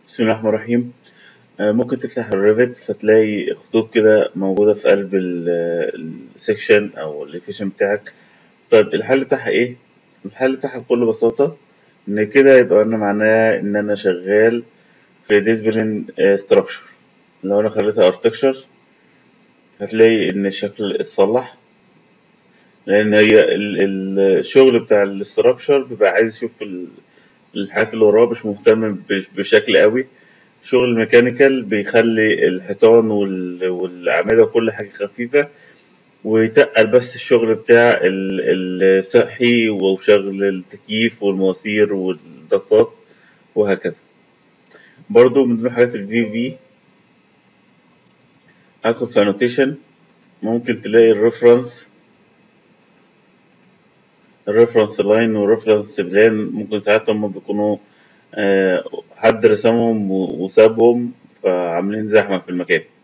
بسم الله الرحمن الرحيم. ممكن تفتح الريفت فتلاقي خطوط كده موجودة في قلب السكشن أو الإيفيشن بتاعك. طيب الحل بتاعها إيه؟ الحل بتاعها بكل بساطة إن كده يبقى أنا معناه إن أنا شغال في ديسبلين ستراكشر. لو أنا خليتها ارتكشر هتلاقي إن الشكل اتصلح، لأن هي الشغل بتاع الاستراكشر بيبقى عايز يشوف الحاجات اللي وراه، مش مهتم بشكل قوي. شغل الميكانيكال بيخلي الحيطان والأعمدة وكل حاجة خفيفة، ويتقل بس الشغل بتاع الصحي وشغل التكييف والمواسير والضغطات وهكذا. برضو من ضمن حاجات الفي ادخل في انوتيشن، ممكن تلاقي الريفرنس لاين والريفرنس بلان. ممكن ساعات هم بيكونوا حد رسمهم وسابهم فعاملين زحمة في المكان.